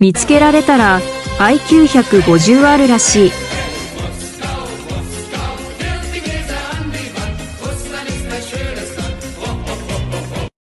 見つけられたら IQ150 あるらしい。